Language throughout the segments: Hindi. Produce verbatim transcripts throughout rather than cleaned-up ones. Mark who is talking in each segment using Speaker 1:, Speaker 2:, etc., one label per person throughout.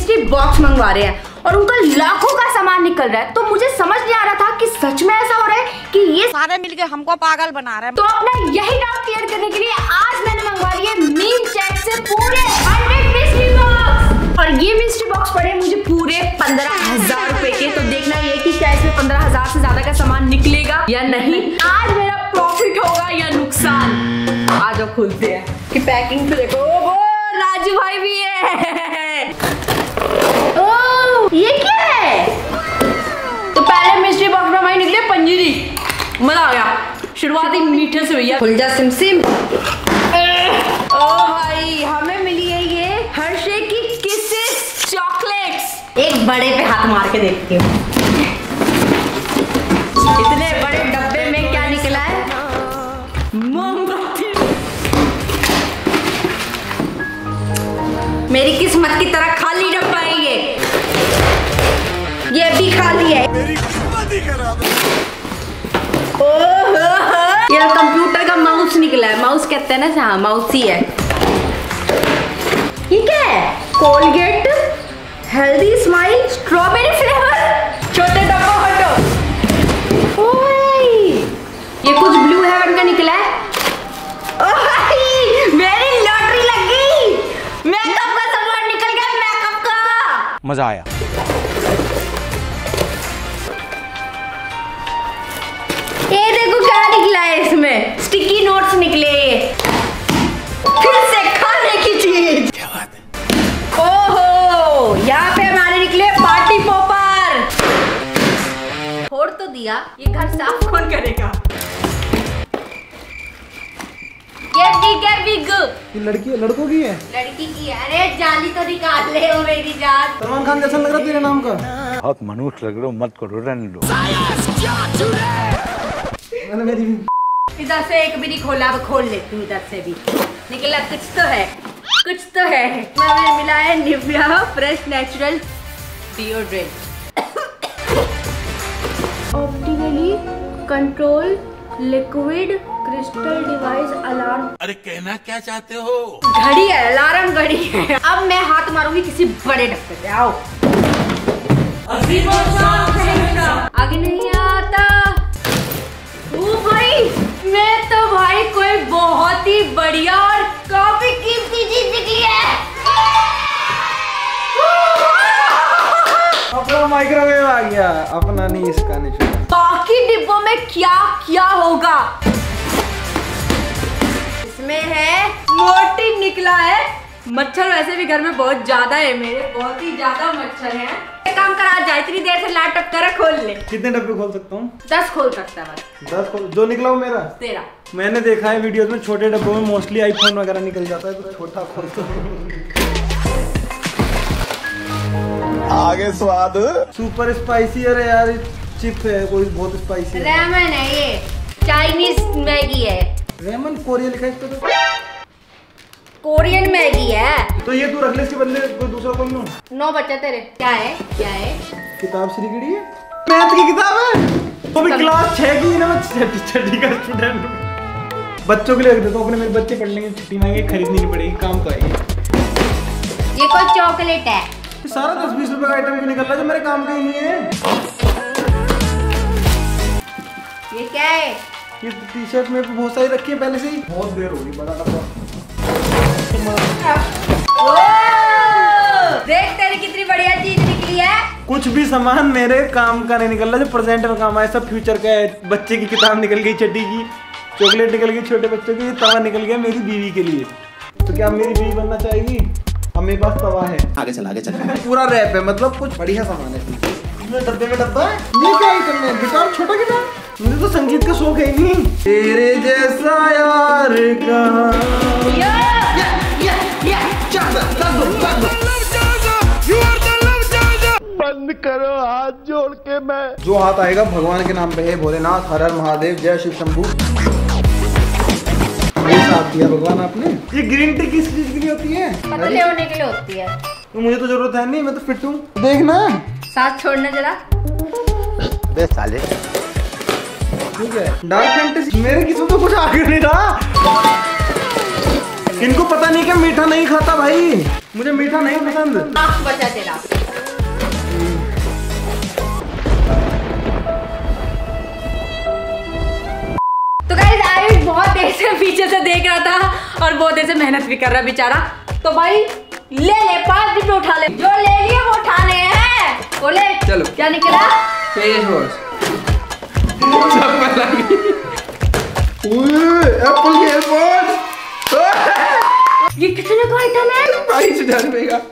Speaker 1: मिस्ट्री बॉक्स मंगवा रहे हैं और उनका लाखों का सामान निकल रहा है, तो मुझे समझ नहीं आ रहा था कि सच में ऐसा हो रहा है कि ये
Speaker 2: सारे मिलके हमको पागल बना रहे हैं।
Speaker 1: तो अपना यही डाउट क्लियर करने के लिए आज मैंने मंगवा लिए मीन चैट से पूरे हंड्रेड मिस्ट्री बॉक्स, और ये मिस्ट्री बॉक्स पड़े मुझे पूरे पंद्रह हजार रुपए के। तो देखना ये कि क्या इसमें पंद्रह हजार से ज्यादा का सामान निकलेगा या नहीं, आज मेरा प्रॉफिट होगा या नुकसान। आज अब खुलते हैं कि पैकिंग तो देखो। ओ राजू भाई भी है। ओ ये क्या है? तो पहले मिस्ट्री बॉक्स में हमारी निकले पंजीरी, मजा आ गया। शुरुआती मीठे से भैया खुल जा सिम सिम। ओ भाई हमें मिली है ये हर्षे की किसेस चॉकलेट्स। एक बड़े पे हाथ मार के देखती हूँ इतने बड़े डब्बे में क्या निकला है। मोमबत्ती। मेरी किस्मत की तरह खाली डब्बा है ये ये भी खाली है। मेरी किस्मत ही खराब है। ओह ये कंप्यूटर का माउस निकला है। माउस कहते हैं ना, हाँ माउस ही है। ये क्या है? Colgate healthy smile strawberry flavour. छोटे डब्बा हटो। ओए ये कुछ ब्लू हेवन का निकला है। ओए मेरी लॉटरी लग गई। मेकअप का सामान निकल गया, मेकअप का।
Speaker 3: मजा आया।
Speaker 1: ये देखो क्या निकला है इसमें, स्टिकी नोट्स निकले। फिर से खाने की चीज। क्या बात है। ओहो यहाँ पे हमारे निकले पार्टी पॉपर। फोड़ तो दिया, ये घर साफ कौन करेगा? Get big, get big.
Speaker 4: ये लड़की है, लड़कों की है?
Speaker 1: लड़की की है। अरे जाली तो निकाल ले ओ मेरी जान।
Speaker 4: सलमान खान जैसा लग रहा तेरे नाम का।
Speaker 3: बहुत मनुष्य लग रहे हो, मत करो, रहने दो।
Speaker 4: मैंने मेरी
Speaker 1: इधर से एक भी नहीं खोला, अब खोल लेती हूँ। इधर से भी निकला, कुछ तो है, कुछ तो है। हमें मिला है Nivea fresh natural deodorant. Optically control liquid crystal device alarm.
Speaker 5: अरे कहना क्या चाहते हो?
Speaker 1: घड़ी है, अलार्म घड़ी है। अब मैं हाथ मारूंगी किसी बड़े डब्बे पे। आओ आगे नहीं आता। ओ भाई मैं तो भाई कोई बहुत ही बढ़िया और काफी कीमती चीज निकली है।
Speaker 4: अपना माइक्रोवेव आ गया, अपना नहीं इसका नहीं छूटा।
Speaker 1: बाकी डिब्बों में क्या क्या होगा? इसमें है मोटी निकला है। मच्छर वैसे भी घर में बहुत ज्यादा है, मेरे बहुत ही ज्यादा मच्छर हैं। एक काम कर, आज जा इतनी देर से लैपटॉप कर खोल ले।
Speaker 4: कितने डब्बे खोल सकता हूँ?
Speaker 1: दस खोल सकता है बस।
Speaker 4: दस खोल, जो निकला हो मेरा
Speaker 1: तेरा।
Speaker 4: मैंने देखा है वीडियोस में छोटे डब्बों में मोस्टली आईफोन वगैरह निकल जाता है, तो छोटा खोलता हूँ।
Speaker 5: आगे स्वाद
Speaker 4: सुपर स्पाइसी। अरे यार चिप्स है, कोई बहुत स्पाइसी है।
Speaker 1: रेमन है ये, चाइनीज मैगी है।
Speaker 4: रेमन कोरियन लिखा है इस पे तो।
Speaker 1: कोरियन मैगी है।
Speaker 4: तो ये तू रख ले, इसके बदले कोई दूसरा कौन लूं?
Speaker 1: नौ बच्चे तेरे। क्या है क्या है?
Speaker 4: किताब श्री गिरी है, मैथ की किताब है। तो भी क्लास छह की ना, मैं छठी का स्टूडेंट हूँ। बच्चों के लिए रख देता हूँ, अपने मेरे बच्चे पढ़ लेंगे, छुट्टी मांगे, खरीदनी नहीं पड़ेगी, काम तो आएगी।
Speaker 1: ये कोई चॉकलेट है।
Speaker 4: सारा दस बीस रुपए का आइटम क्यों निकल रहा है जो मेरे काम का ही नहीं है?
Speaker 1: ये क्या है?
Speaker 4: ये टी शर्ट में बहुत सारी रखी है पहले से ही। बहुत देर हो गई, बड़ा डब्बा।
Speaker 1: देख तेरी कितनी बढ़िया चीज निकली है।
Speaker 4: कुछ भी सामान मेरे काम का नहीं निकल रहा जो प्रेजेंट में काम आए, सब फ्यूचर का है। बच्चे की किताब निकल गई, चड्डी की, चॉकलेट निकल गई छोटे बच्चों की, तवा निकल गया मेरी बीवी के लिए। तो क्या मेरी बीवी बनना चाहेगी? अब मेरे पास तवा है।
Speaker 5: आगे चल आगे चल।
Speaker 4: पूरा रैप है, मतलब कुछ बढ़िया सामान है। इसमें डब्बे में डब्बा है। ये क्या आइटम है? गिटार, छोटा गिटार। मुझे तो संगीत का शौक है ही नहीं। तेरे जैसा यार कहाँ।
Speaker 5: बंद करो हाथ जोड़ के। मैं
Speaker 4: जो हाथ आएगा भगवान के नाम पे है। भोलेनाथ, हर हर महादेव, जय शिव शंभू। ये साथ दिया भगवान आपने। ये ग्रीन टी किस चीज के लिए होती है?
Speaker 1: पतले होने के लिए होती है।
Speaker 4: तो मुझे तो जरूरत है नहीं, मैं तो फिट हूँ। देखना
Speaker 1: साथ छोड़ना जरा।
Speaker 3: बे साले।
Speaker 4: ठीक है। डार्क फैंटेसी मेरे किस्मत में कुछ आगे नहीं रहा। इनको पता नहीं कि मीठा नहीं खाता भाई। मुझे मीठा नहीं पसंद।
Speaker 1: आँख बचा तेरा। तो गाइस आयुष बहुत देर से पीछे से देख रहा था और बहुत देर से मेहनत भी कर रहा बेचारा। तो भाई ले ले पाँच डिब्बे उठा ले, जो ले लिए वो उठाने हैं। बोले
Speaker 4: चलो
Speaker 1: क्या निकला?
Speaker 4: Face wash. एप्पल के एयरपोर्ट।
Speaker 1: ये कितने का आइटम है?
Speaker 4: बाईस हजार रुपए का।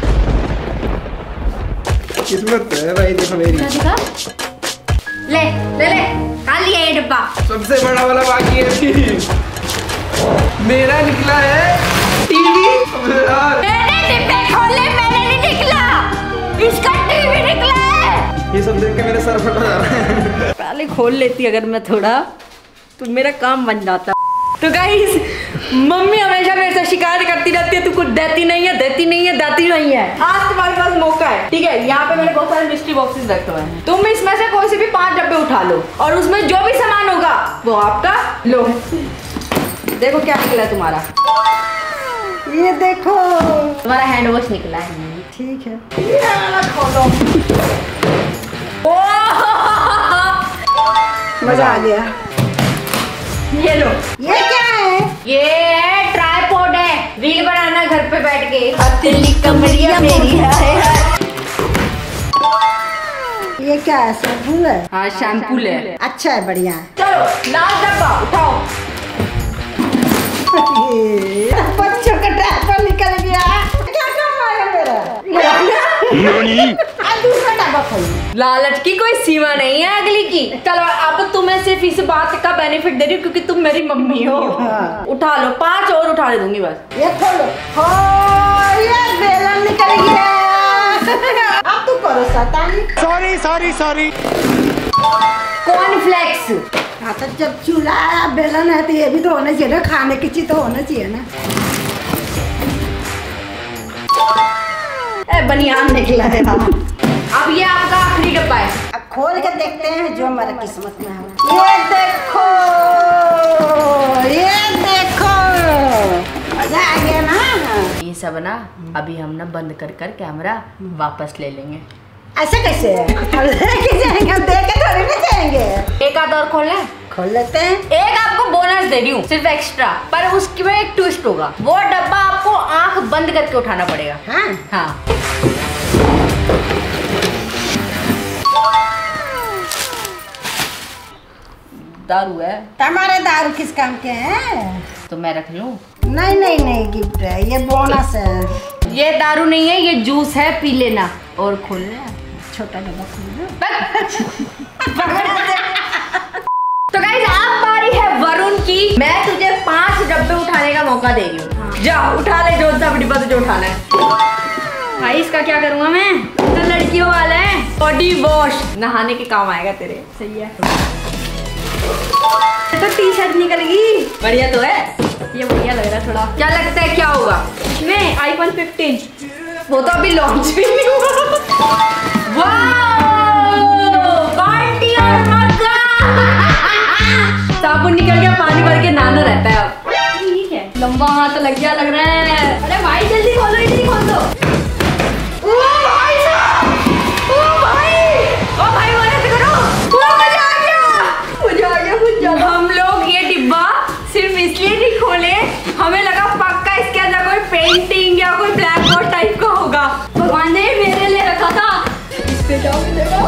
Speaker 4: किस्मत है भाई, देखो मेरी।
Speaker 1: क्या दिखा? ले ले ले खा लिया ये डिब्बा।
Speaker 4: सबसे बड़ा वाला बाकी है अभी। मेरा निकला है टीवी।
Speaker 1: मैंने डिब्बे खोले, मैंने नहीं निकला, इसका टीवी निकला है।
Speaker 4: ये सब देख के मेरे सर फटा जा रहा है।
Speaker 1: पहले खोल लेती अगर मैं थोड़ा तो मेरा काम बन जाता। तो गाइस मम्मी हमेशा मेरे से शिकायत करती रहती है, तू कुछ देती नहीं है, देती नहीं है, देती नहीं है। आज तुम्हारे पास मौका है, ठीक है? यहाँ पे मैंने बहुत सारे मिस्ट्री बॉक्सेस रखे हुए हैं, तुम इसमें से कोई से भी पांच डब्बे उठा लो और उसमें जो भी सामान होगा वो आपका। लो देखो क्या निकला तुम्हारा।
Speaker 2: ये देखो
Speaker 1: तुम्हारा हैंड वॉश निकला है।
Speaker 2: ठीक है,
Speaker 1: खोलो।
Speaker 2: मजा आ गया।
Speaker 1: ये लो।
Speaker 2: ये क्या है?
Speaker 1: ये है ट्राइपॉड है, रील बनाना घर पे बैठ के। हथेली कमरिया मेरी है।
Speaker 2: ये क्या है? शैम्पू है?
Speaker 1: हाँ शैम्पू है।
Speaker 2: अच्छा है, बढ़िया है।
Speaker 1: चलो लास्ट डब्बा उठाओ।
Speaker 2: ये बच्चों का ट्राइपॉड निकल गया। क्या काम आया मेरा? दूसरा डब्बा खोल।
Speaker 1: लालच की कोई सीमा नहीं है अगली की। चलो अब तुम्हें सिर्फ इस बात का बेनिफिट दे रही हूँ क्योंकि तुम मेरी मम्मी हो।
Speaker 2: हाँ।
Speaker 1: उठा लो, पांच और उठा ले दूंगी बस।
Speaker 2: ये खोलो। हो ये बेलन निकल गया। अब तू करो शैतानी।
Speaker 5: Sorry sorry sorry.
Speaker 1: कॉर्नफ्लेक्स।
Speaker 2: हाँ तो जब चूल्हा बेलन है तो ये भी तो होना चाहिए ना, खाने की चीज तो होना चाहिए ना।
Speaker 1: ए बनियान निकला है। अब ये आपका आखिरी डब्बा है।
Speaker 2: अब खोल के देखते हैं जो हमारे किस्मत में है। ये देखो, ये देखो, मजा आ गया ना।
Speaker 1: ये सब ना अभी हम ना बंद कर कर कैमरा वापस ले लेंगे।
Speaker 2: ऐसे कैसे? हम लेके जाएंगे, हम देख के थोड़ी ना जाएंगे।
Speaker 1: एक आध और खोल लें?
Speaker 2: खोल लेते हैं।
Speaker 1: एक आपको बोनस दे रही हूँ सिर्फ एक्स्ट्रा, पर उसमें एक ट्विस्ट होगा। वो डब्बा आपको आंख बंद करके उठाना पड़ेगा।
Speaker 2: हाँ
Speaker 1: हाँ दारू है।
Speaker 2: तुम्हारे दारू किस काम के हैं?
Speaker 1: तो मैं रख लूं?
Speaker 2: नहीं नहीं नहीं, गिफ्ट है, ये बोनस है।
Speaker 1: ये दारू नहीं है, ये जूस है, पी लेना। और खोल लेना।
Speaker 2: छोटा डब्बा खोल।
Speaker 1: तो गाइस अब बारी है वरुण की। मैं तुझे पांच डब्बे उठाने का मौका दे रही हूँ। हाँ। जा उठा ले जो सा डिब्बा तुझे उठाना है। भाई इसका क्या करूँगा मैं? तो लड़कियों वाला है, बॉडी वॉश, नहाने के काम आएगा तेरे। सही है। तो टी शर्ट निकलेगी। बढ़िया तो है ये, बढ़िया लग रहा है थोड़ा। क्या लगता है क्या होगा इसमें? IPhone fifteen. वो तो अभी लॉन्च भी नहीं हुआ। पार्टी और मजा। साबुन निकल गया, पानी भर के नहाना रहता है अब। ठीक है, लंबा हाथ लग गया लग रहा है। अरे भाई जल्दी खोलो, इतनी खोल दो। ओ भाई साहब, ओ भाई, ओ भाई मदद करो। मजा आ गया, मजा आ गया, मजा। हम लोग ये डिब्बा सिर्फ इसलिए नहीं खोले, हमें लगा पक्का इसके अंदर कोई पेंटिंग या कोई ब्लैक बोर्ड टाइप का होगा। भगवान ने मेरे लिए रखा था। इस पे जाओ, देखो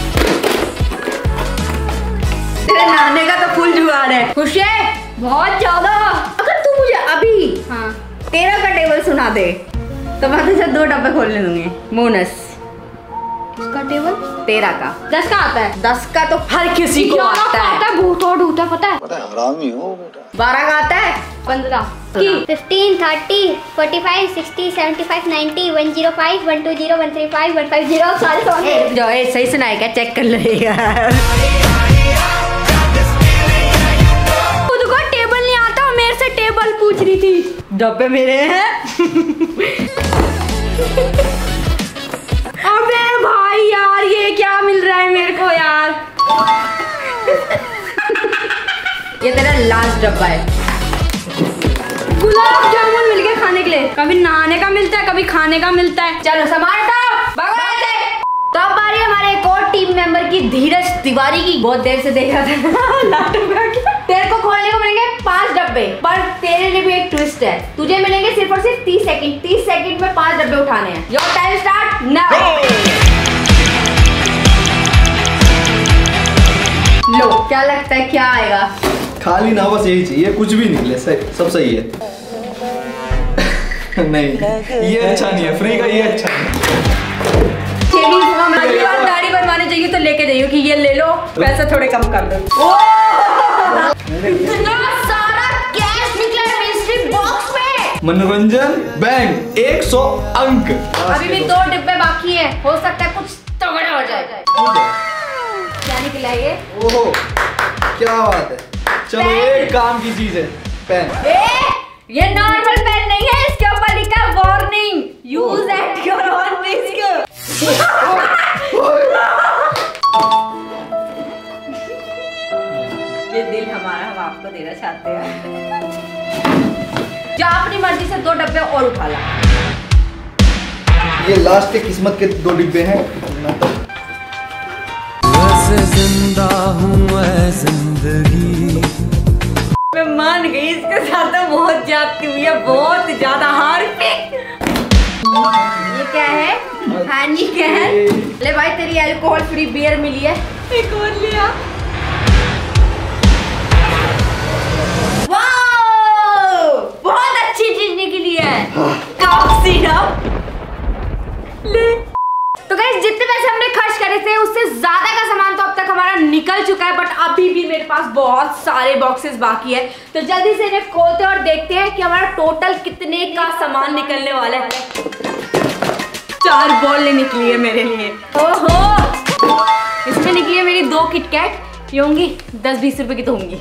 Speaker 1: तेरे नहाने का तो फुल जुगाड़ है। खुश है बहुत ज्यादा। अगर तू मुझे अभी हाँ तेरह का टेबल सुना दे तो मैं तुझे दो डब्बे खोलने दूंगी बोनस। किसका टेबल? तेरह का। दस का आता है? दस का तो हर किसी को आता है। भूत और ढूंढता पता है।
Speaker 3: बड़ा हरामी हो बेटा।
Speaker 1: बारह का आता है? पंद्रह की।
Speaker 6: Fifteen, thirty, forty five, sixty, seventy five, ninety, one zero five, one two zero, one three five, one five zero. सारे सौ जो है सही सुनाए क्या? चेक कर लेगा। खुद को टेबल नहीं आता, मेरे से टेबल पूछ रही थी। डब्बे मेरे हैं। अबे भाई यार ये क्या मिल रहा है मेरे को यार। ये तेरा लास्ट डब्बा है।
Speaker 1: गुलाब जामुन मिल गए खाने के लिए। कभी नहाने का मिलता है, कभी खाने का मिलता है। चलो सामान उठाओ, भगवान से। तो अब बारी हमारे एक और टीम मेंबर की, धीरज तिवारी की। बहुत देर से देख रहा था। तेरे को खोलने को मिलेंगे पांच डब्बे, पर तेरे लिए भी एक ट्विस्ट है। तुझे मिलेंगे सिर्फ और सिर्फ तीस सेकंड। तीस सेकंड में पांच डब्बे उठाने हैं। Your time start now. लो, क्या लगता है क्या आएगा?
Speaker 7: खाली ना, बस यही चाहिए, कुछ भी निकले सही, सब सही है। नहीं, ये अच्छा नहीं है, फ्री का ये अच्छा नहीं।
Speaker 1: अगली बार दाढ़ी बनवाने चाहिए तो लेके जाइए कि ये ले लो, पैसा थोड़े कम कर दो। इतना सारा कैश निकला है मिस्ट्री बॉक्स में।
Speaker 7: मनोरंजन बैंक एक सौ अंक।
Speaker 1: अभी भी दो डिब्बे बाकी है, हो सकता है कुछ तगड़ा हो जाए। क्या निकला ये?
Speaker 7: ओहो, क्या बात है। चलो एक काम की चीज है, पेन।
Speaker 1: ए, ये नॉर्मल पेन नहीं है, इसके ऊपर लिखा है warning, use at your own risk. ये दिल हमारा, हम आपको देना चाहते हैं। जा अपनी मर्जी से दो डब्बे और उठा ला।
Speaker 7: ये लास्ट के किस्मत के दो डिब्बे हैं।
Speaker 8: जिंदा हूँ मैं जिंदगी।
Speaker 1: मैं मान गई, इसके साथ तो बहुत जाती हुई है, बहुत ज्यादा हार पे। ये क्या है? हानी कैन। ले भाई, तेरी अल्कोहल फ्री बियर मिली है, एक और लिया। वाओ, बहुत अच्छी चीज निकली है। कॉफ सिरप ले। तो गाइस, जितने पैसे हमने खर्च करे थे उससे ज्यादा का सामान तो अब तक हमारा निकल चुका है, बट अभी भी मेरे पास बहुत सारे बॉक्सेस बाकी है। तो जल्दी से इन्हें खोलते हैं और देखते हैं कि हमारा टोटल कितने का सामान निकलने वाला है। चार बॉल निकली है मेरे लिए। ओहो, इसमें निकली है मेरी दो किटकैट। ये होंगी दस बीस रुपए की तो होंगी।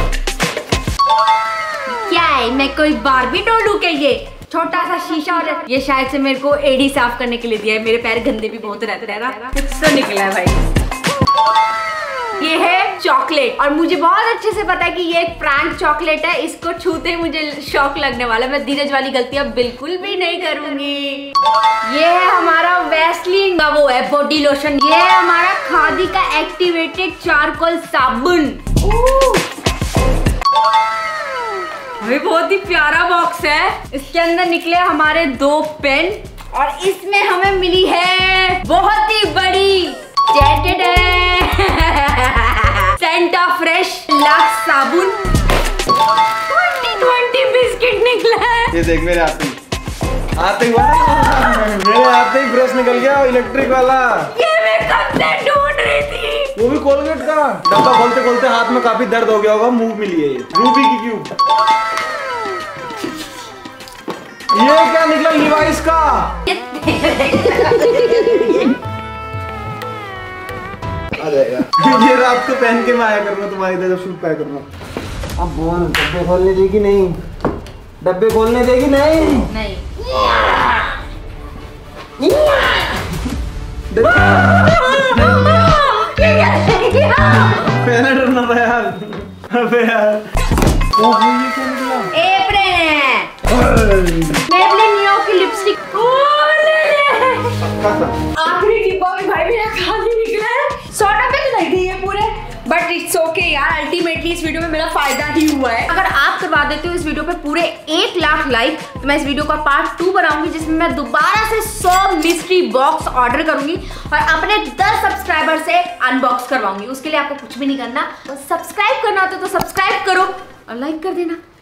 Speaker 1: क्या है, मैं कोई बार्बी डॉल हूं क्या? ये छोटा सा शीशा, और ये शायद से मेरे को एडी साफ करने के लिए दिया है। मेरे पैर गंदे भी बहुत रहते हैं ना, कुछ तो निकला है भाई। ये है चॉकलेट, और मुझे बहुत अच्छे से पता है कि ये एक प्रैंक चॉकलेट है। इसको छूते ही मुझे शॉक लगने वाला है। मैं धीरज वाली गलती अब बिल्कुल भी नहीं करूंगी। ये है हमारा वैसलीन का वो है बॉडी लोशन। ये है हमारा खादी का एक्टिवेटेड चारकोल साबुन। ये बहुत ही प्यारा बॉक्स है। इसके अंदर निकले हमारे दो पेन, और इसमें हमें मिली है बहुत ही बड़ी सेंटा फ्रेश लक्स साबुन। ट्वेंटी बिस्किट निकला है।
Speaker 4: ये देख, मेरे आते ही आते ही मेरे आते ही ब्रश निकल गया, इलेक्ट्रिक वाला।
Speaker 1: ये मैं कब से ढूंढ रही थी।
Speaker 4: वो भी कोलगेट का। डब्बा खोलते खोलते हाथ में काफी दर्द हो गया होगा। मूव मिली है ये रूबी की क्यूब। ये क्या निकला? लिवाइस का।
Speaker 7: आ जाएगा।
Speaker 4: ये रात को पहन के मैं आया करूँगा तुम्हारी इधर जब शूट पाया करूँगा। अब बोल, डब्बे खोलने देगी नहीं? डब्बे खोलने देगी नहीं?
Speaker 1: नहीं।
Speaker 4: पहले डरना था यार। अबे यार, ओ ये क्या निकला?
Speaker 1: एप्रिल है। मेबलिन नियो की लिपस्टिक। आखिरी डिब्बा में भाई मेरा खाली निकला है। सौ डब्बे तो नहीं दिए पूरे, बट इट्स ओके यार। अल्टीमेटली इस वीडियो में मेरा फायदा ही हुआ है। अगर आप करवा देते हो इस वीडियो पे पूरे एक लाख लाइक, तो मैं इस वीडियो का पार्ट टू बनाऊंगी, जिसमें मैं दोबारा से सौ मिस्ट्री बॉक्स ऑर्डर करूंगी और अपने दस सब्सक्राइबर से अनबॉक्स करवाऊंगी। उसके लिए आपको कुछ भी नहीं करना, तो सब्सक्राइब करना होता तो सब्सक्राइब करो और लाइक कर देना।